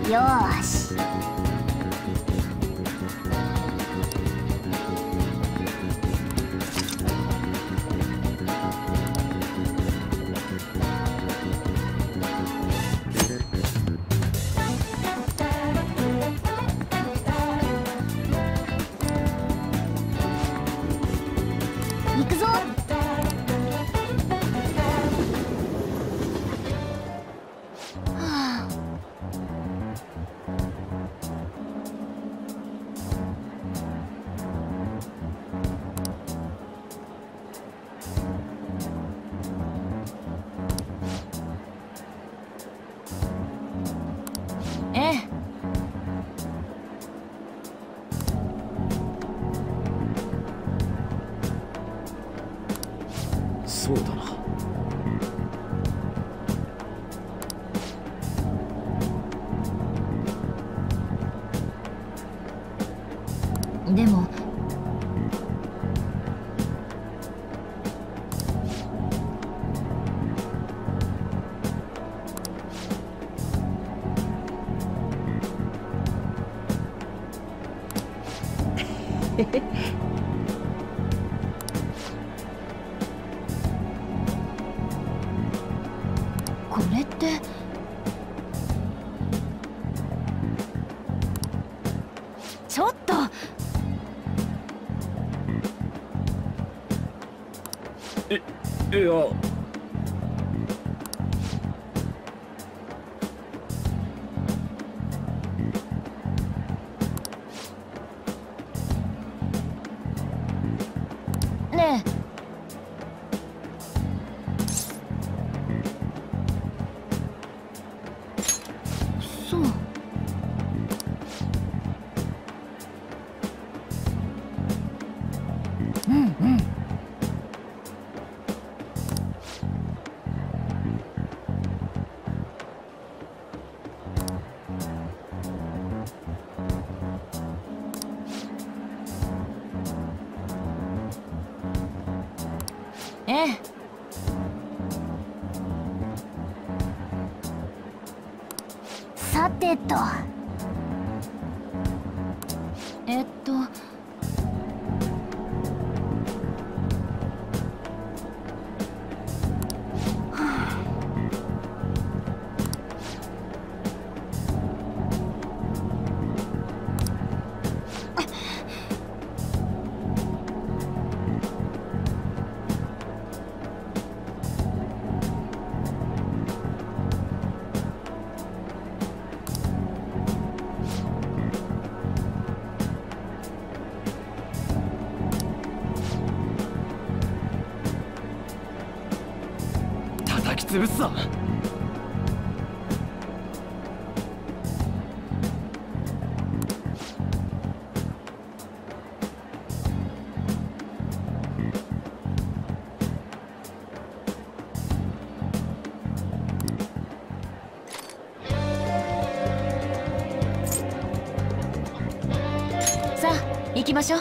よーし。行くぞ。ええ。 そうだな。 でもこれってちょっと。 いや。 ねえ。そう。うんうん。ええ。さてと。 叩き潰すぞ。 さあ行きましょう。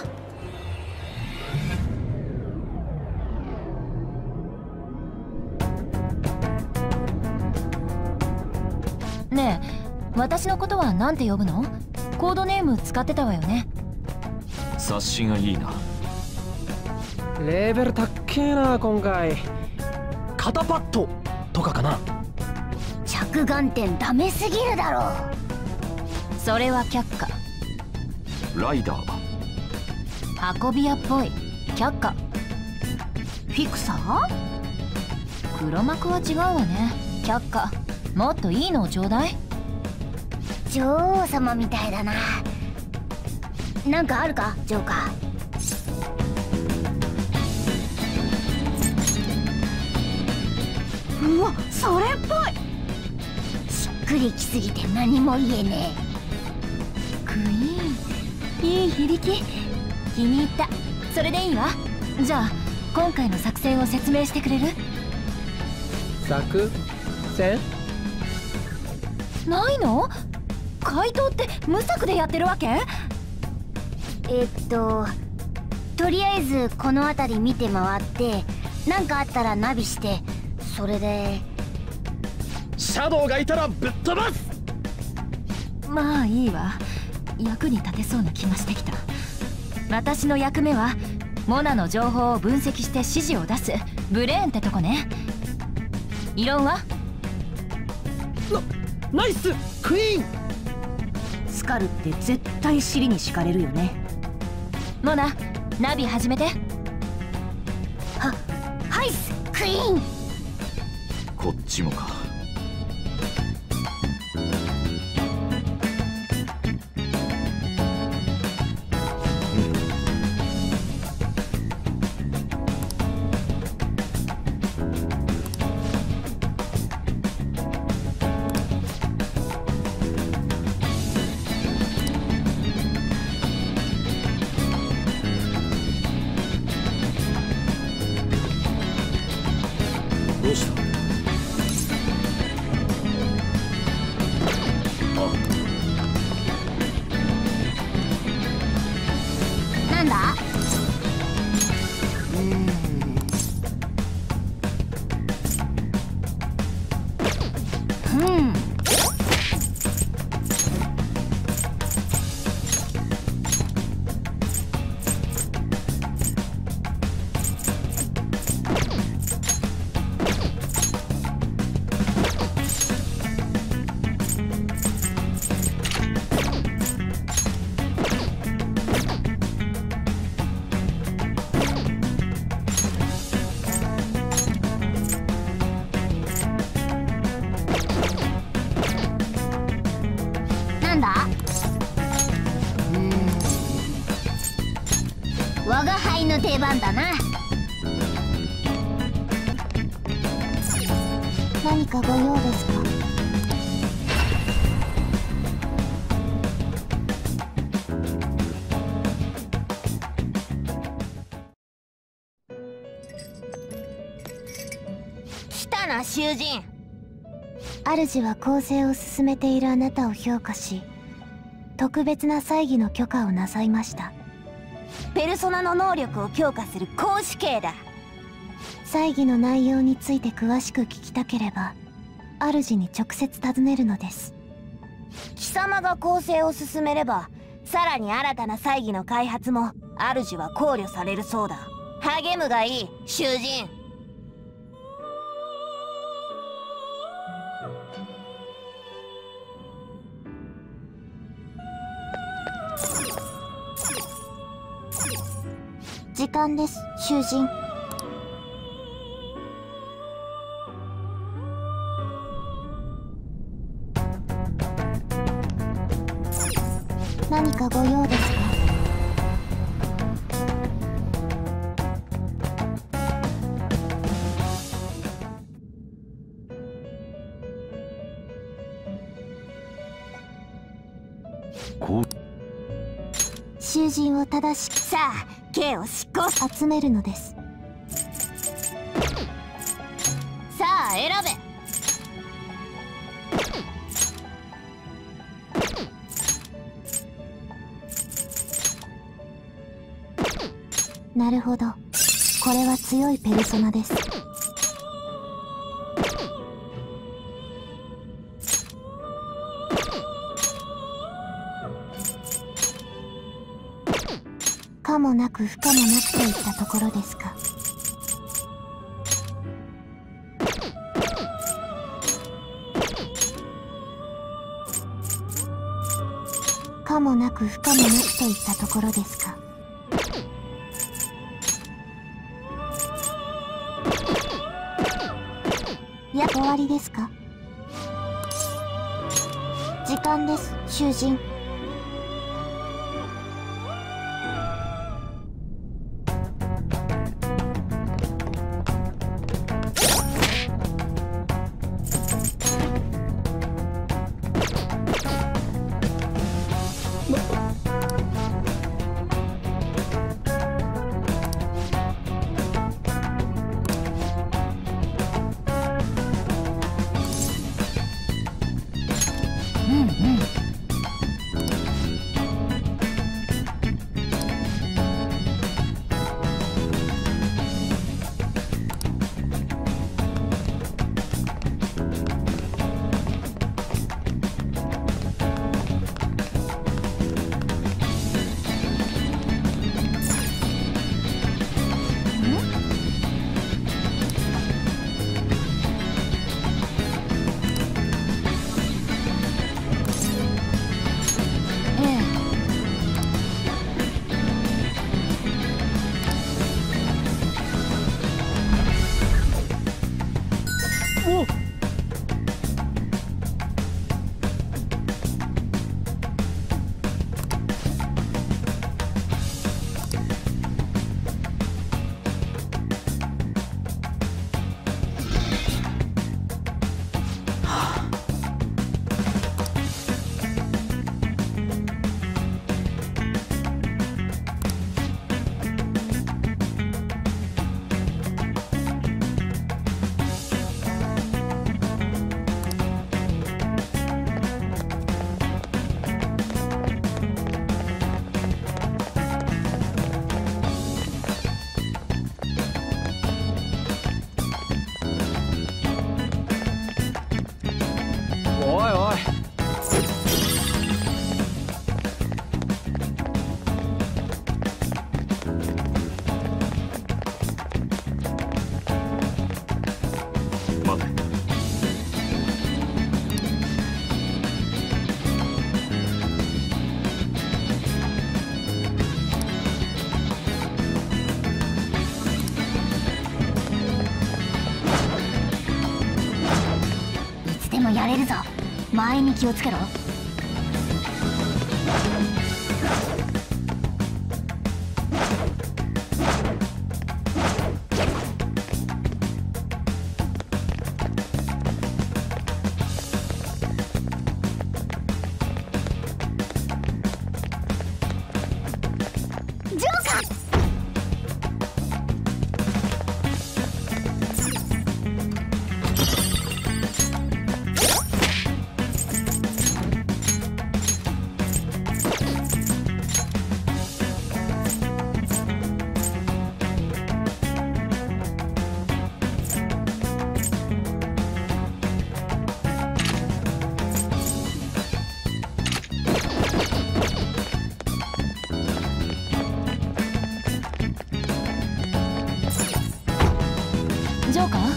ねえ、私のことは何て呼ぶの？コードネーム使ってたわよね。 察しがいいな。 レーベルたっけえな今回。肩パッドとかかな。 着眼点ダメすぎるだろう。それは却下。 ライダーは運び屋っぽい。却下。フィクサー？黒幕は違うわね。却下。もっといいのをちょうだい。女王様みたいだな。なんかあるか、ジョーカー。うわ、それっぽい。しっくりきすぎて何も言えねえ。クイーン、いい響き。気に入った。それでいいわ。じゃあ今回の作戦を説明してくれる？ 作戦ないの？怪盗って無策でやってるわけ？とりあえずこの辺り見て回って何かあったらナビして、それでシャドウがいたらぶっ飛ばす。 まあいいわ。役に立てそうな気がしてきた。私の役目はモナの情報を分析して指示を出すブレーンってとこね。異論は？ ナイスクイーン。 スカルって絶対尻に敷かれるよね。 モナ、ナビ始めて。 はいっすクイーン。 こっちもか。どうした？ なんだ？なんだ？我が輩の出番だな。何かご用ですか？来たな囚人。主は更生を進めているあなたを評価し、特別な祭儀の許可をなさいました。ペルソナの能力を強化する公主刑だ。祭儀の内容について詳しく聞きたければ主に直接尋ねるのです。貴様が更生を進めればさらに新たな祭儀の開発も主は考慮されるそうだ。励むがいい囚人。時間です囚人。何かご用ですか？囚人を正しくさあ刑を執行集めるのです。さあ選べ。なるほど、これは強いペルソナです。可もなく不可もなくといったところですか。可もなく不可もなくといったところですか。終わりですか？時間です囚人。 前に気をつけろ。ジョーカー？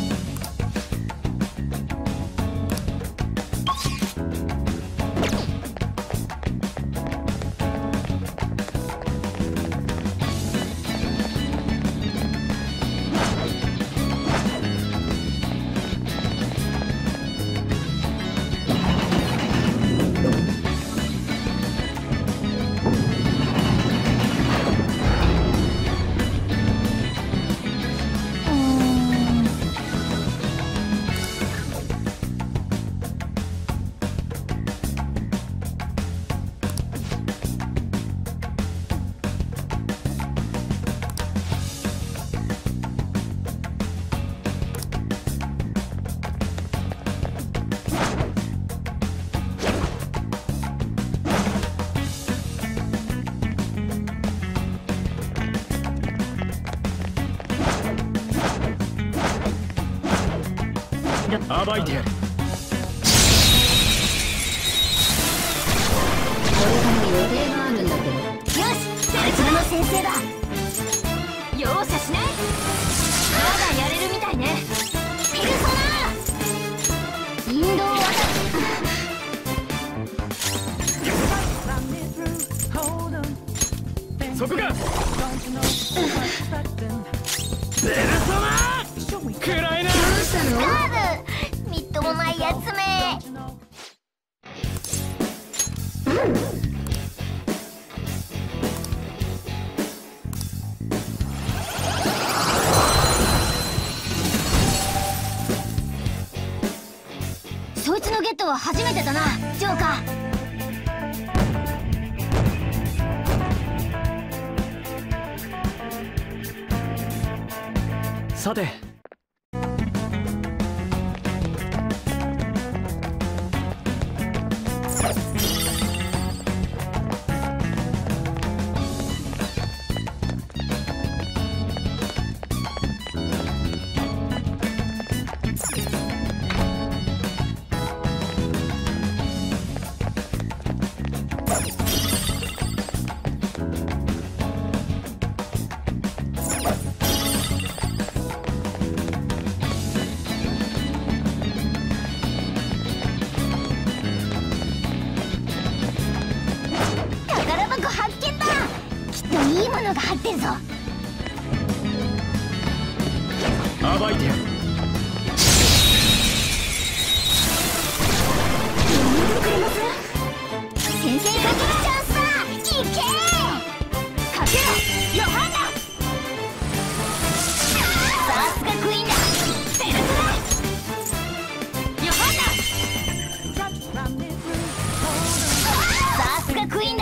暴いてやる。 俺から予定があるんだけど。よし、あいつらの先生だ。容赦しない。まだやれるみたいね。ペルソナ引導技。 そこか。ペルソナ食らいな。 どうしたの？みっともないやつめ。そいつのゲットは初めてだな、ジョーカー。さて。いいものが入ってるぞ。 暴いてやる。 やめてくれます？先生が来るチャンスだ。行けー。かけろ、ヨハンナ。さすがクイーンだ。ペルソナヨハンナ。さすがクイーンだ。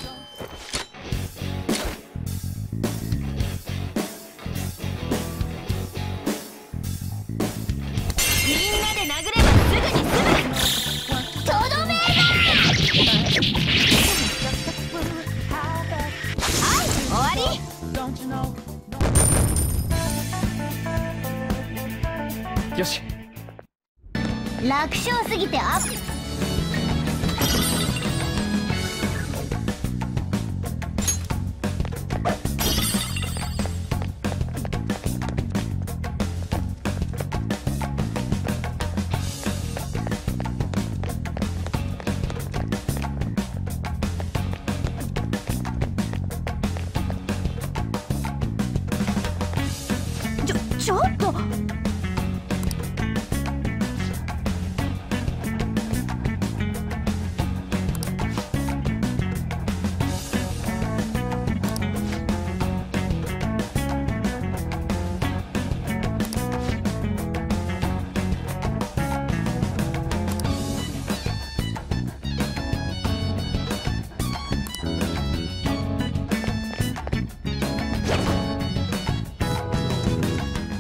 よし。 楽勝すぎてアップ。ちょっと。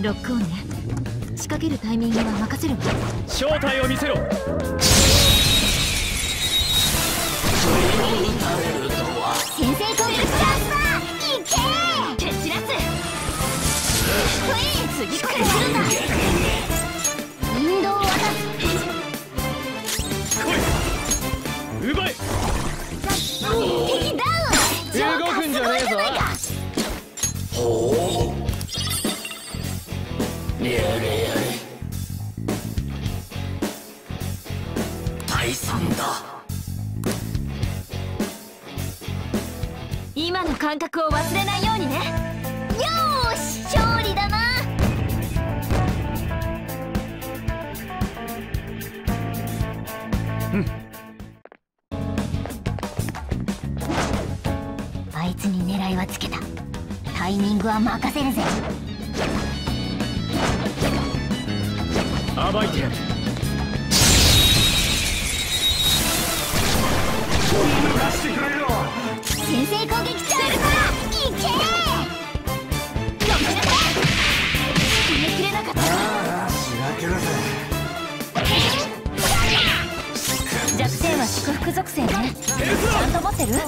ロックオンね。仕掛けるタイミングは任せるわ。 正体を見せろ。 先制攻撃チャンスだ。いけー。蹴散らす。次こそ来るんだ。引導を渡す。 奪え。 敵ダウン。 動くんじゃねえぞ。 ほう、やれやれ。退散だ。 今の感覚を忘れないようにね。 よーし、勝利だな。あいつに狙いはつけた。タイミングは任せるぜ。 暴いてやる。 逃がしてくれよ。 先制攻撃チャンスだ。いけー。よけなさい。 決めきれなかった。 ああ、しらけるぜ。 弱点は祝福属性ね。ちゃんと持ってる？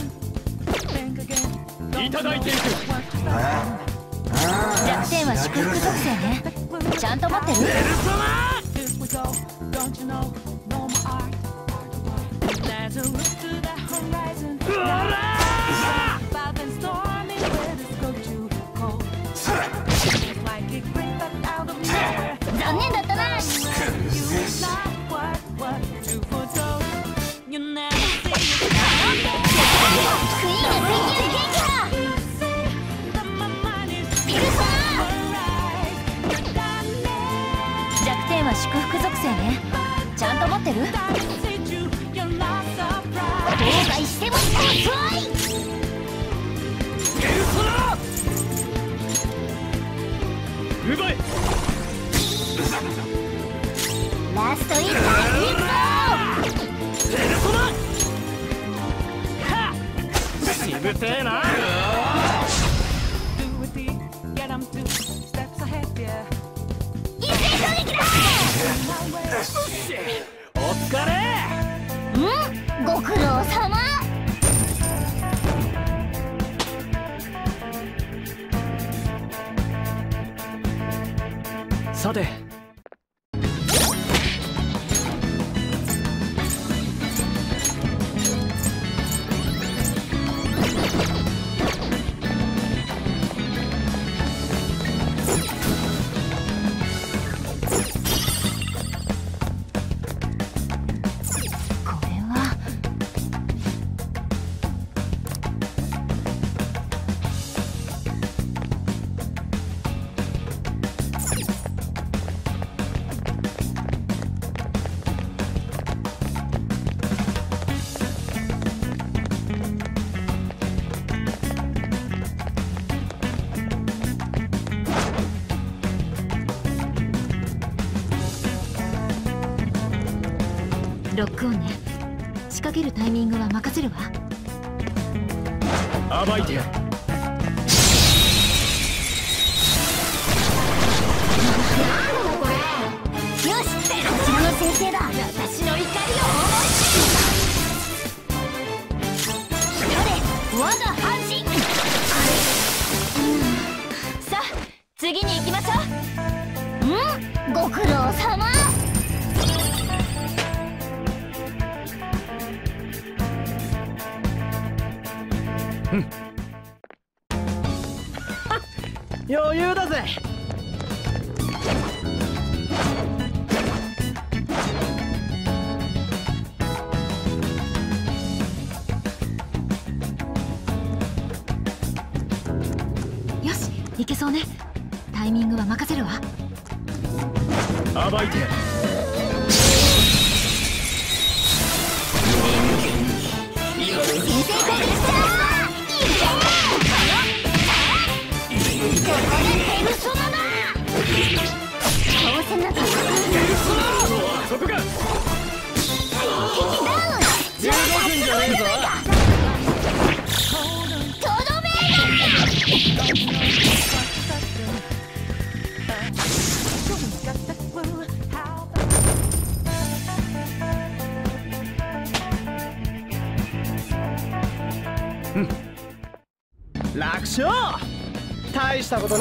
いただいていく。 弱点は祝福属性ね。ちゃんと持ってる？ 残念だったな。クイーンが水球撃破。ペルソナ。 弱点は祝福属性ね。ちゃんと持ってる？ 後悔しても遅い。 奪え。 ラストインター行くぞ。 しぶてえな。 一斉攻撃だ。 お疲れ。 ご苦労様。 さて、 これはロックオンね。仕掛けるタイミングは任せるわ。 暴いてやる。 よし、こちらの先生だ。 私の怒りを思い我が半身。 さあ、次に行きましょう。 ご苦労様。 余裕だぜ。 よし、いけそうね。タイミングは任せるわ。 暴いてやる。 先制攻撃チャンスだ。いけー。ここでペルソナだ。倒せなかった。 そこか。 敵ダウン。 動くんじゃねえぞ。 とどめ。 楽勝。大したことね。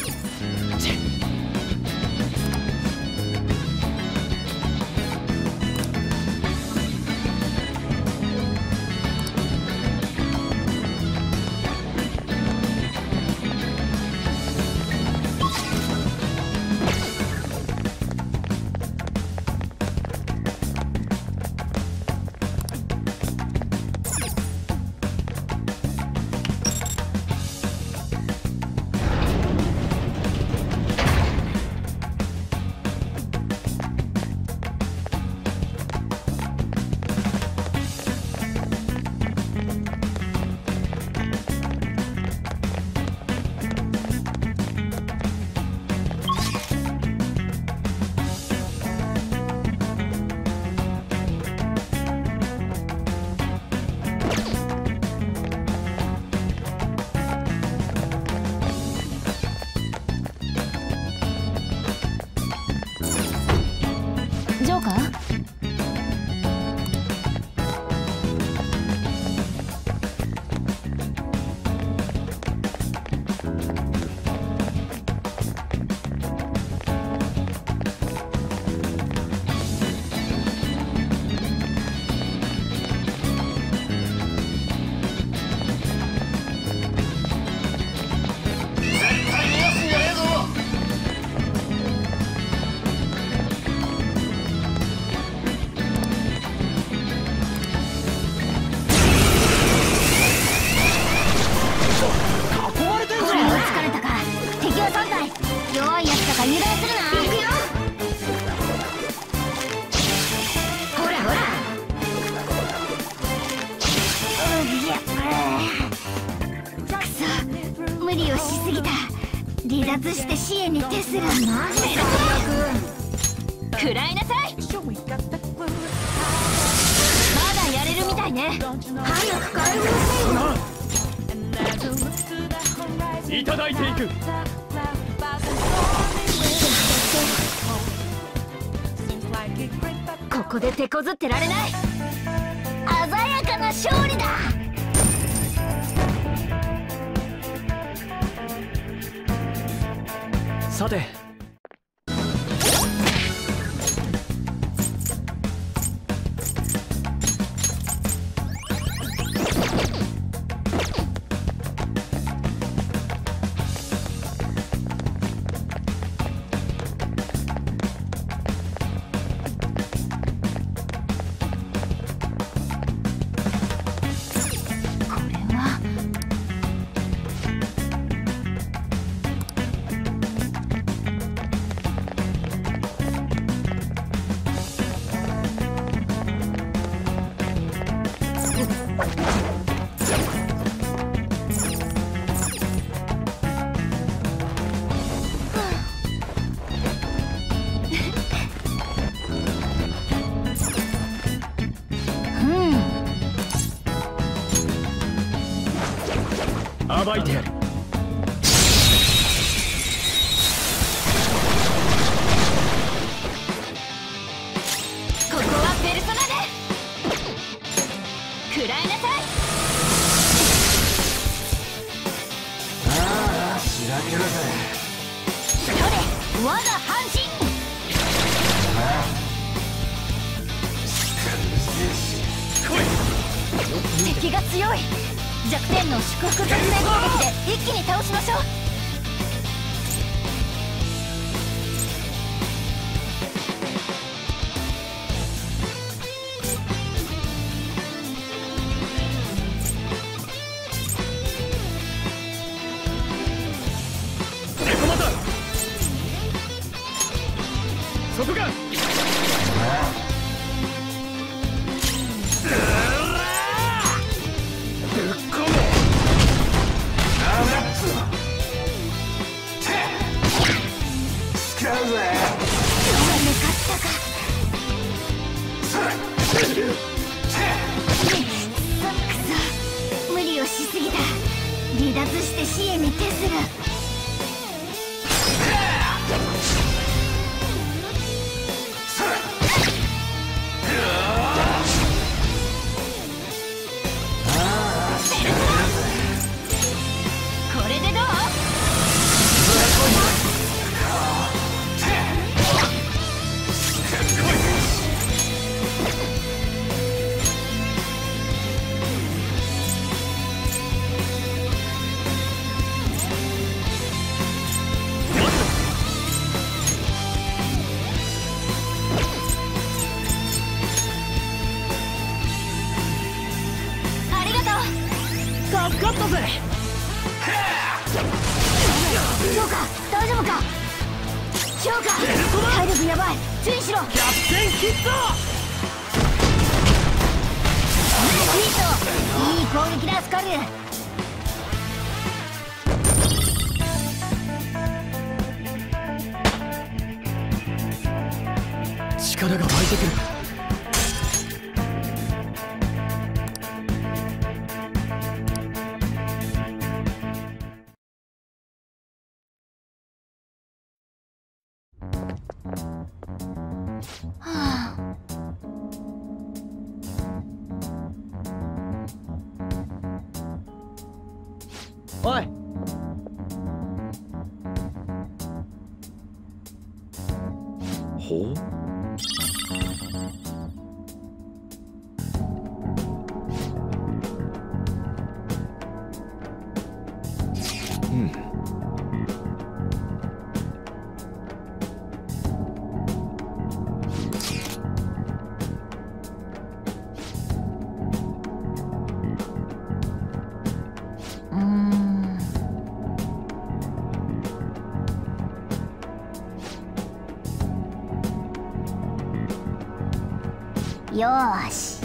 ジョーカー？ 弱いやつとか油断するな。行くよ。ほらほら。くそ、無理をしすぎた。離脱して支援に徹する。マジで食らいなさい。まだやれるみたいね。 早く解放せよ。 いただいていく。 ここで手こずってられない。鮮やかな勝利だ。 さて。暴いてやる。 ここはペルソナで食らいなさい。 ああ、しらけるぜ。 それ我が半身。敵が強い。弱点の祝福突然攻撃で一気に倒しましょう。 猫股。そこか。 無理をしすぎた。離脱して支援に徹する。 助かったぜ。 ジョーカー大丈夫か。ジョーカー体力やばい、注意しろ。 キャプテンキッド。 ヒート、いい攻撃だスカル。 力が湧いてくる。おい。 ほう。 よーし。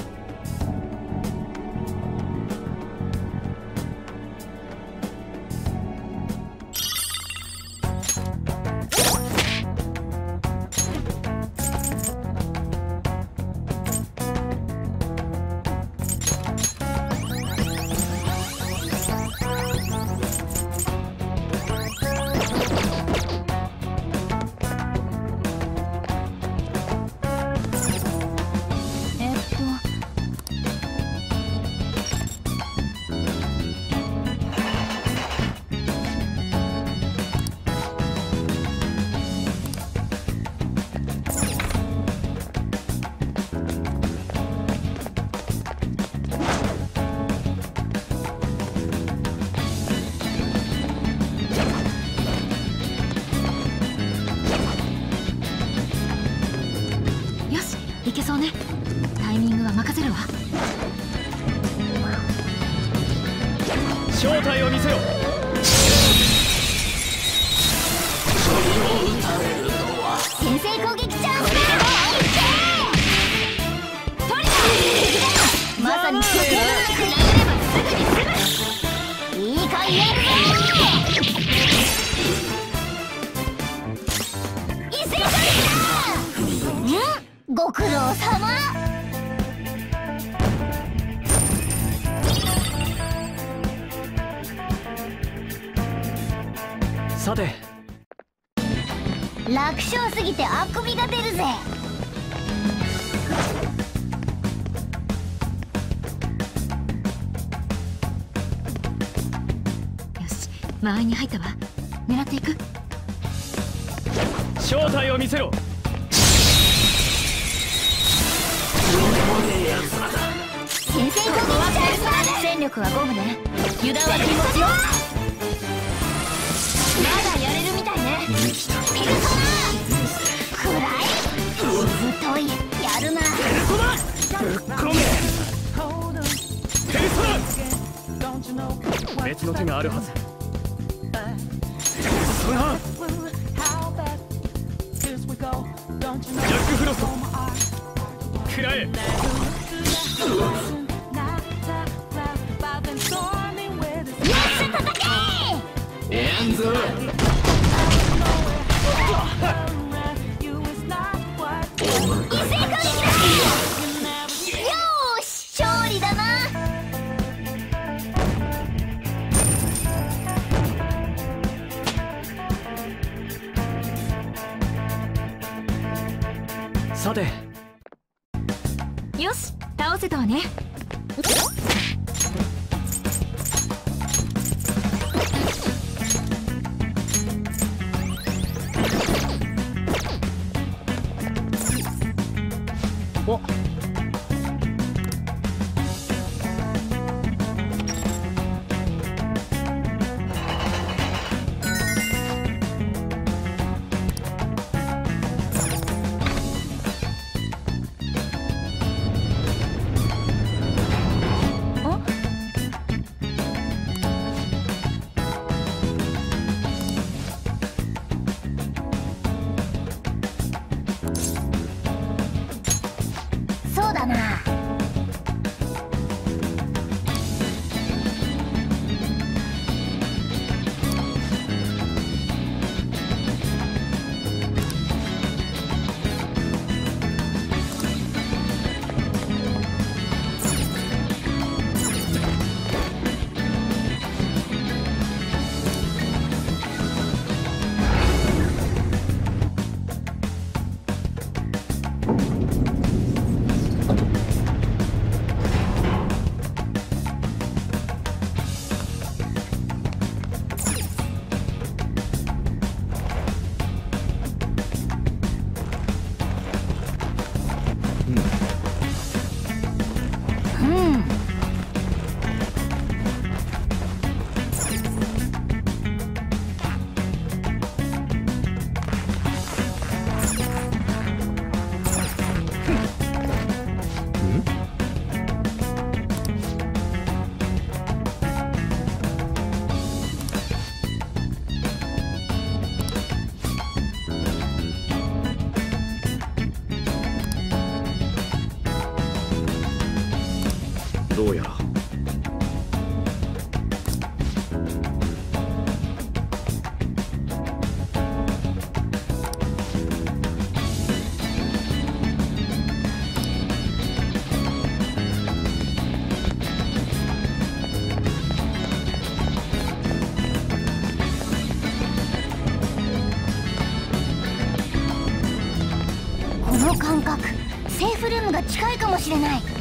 いけそうね。タイミングは任せるわ。 正体を見せよ。 先制攻撃チャンスだ。トリガーまさに食らえればすぐに済む。いいかやるぞ。一斉攻撃だ。ご苦労様。 さて、 楽勝すぎてあくびが出るぜ。 よし、間合いに入ったわ。狙っていく。 正体を見せろ。 先制攻撃チャンスだ。 戦力はゴムで油断は禁物よ。 まだやれるみたいね。ペルソナくらいずといやるな。 ぶっ込め。ペルソナ。別の手があるはず。ペルソナ。ジャックフロスト。くらえ。さて、 よし、倒せたわね。 お。 どうやらこの感覚、セーフルームが近いかもしれない。